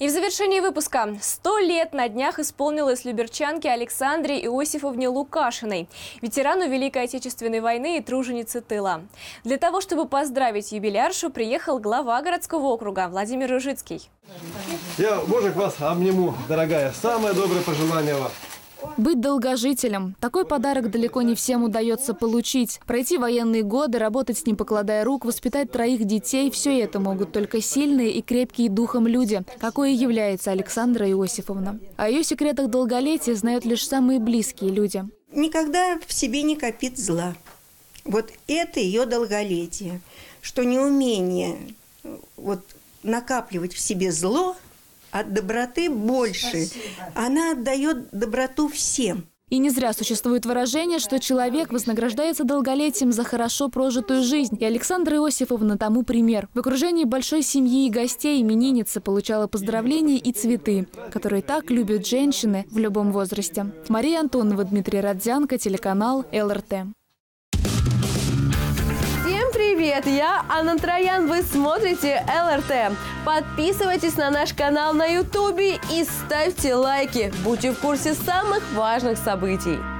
И в завершении выпуска 100 лет на днях исполнилось люберчанке Александре Иосифовне Лукашиной, ветерану Великой Отечественной войны и труженице тыла. Для того, чтобы поздравить юбиляршу, приехал глава городского округа Владимир Ружицкий. Я, Божек, вас обниму, дорогая. Самое доброе пожелание вам. Быть долгожителем. Такой подарок далеко не всем удается получить. Пройти военные годы, работать не покладая рук, воспитать 3 детей – все это могут только сильные и крепкие духом люди, какой и является Александра Иосифовна. О ее секретах долголетия знают лишь самые близкие люди. Никогда в себе не копит зла. Вот это ее долголетие, что неумение накапливать в себе зло от доброты больше. Спасибо. Она отдает доброту всем. И не зря существует выражение, что человек вознаграждается долголетием за хорошо прожитую жизнь. И Александра Иосифовна тому пример. В окружении большой семьи и гостей именинница получала поздравления и цветы, которые так любят женщины в любом возрасте. Мария Антонова, Дмитрий Родзянко, телеканал ЛРТ. Всем привет! Я Анна Троян, вы смотрите ЛРТ. Подписывайтесь на наш канал на Ютубе и ставьте лайки. Будьте в курсе самых важных событий.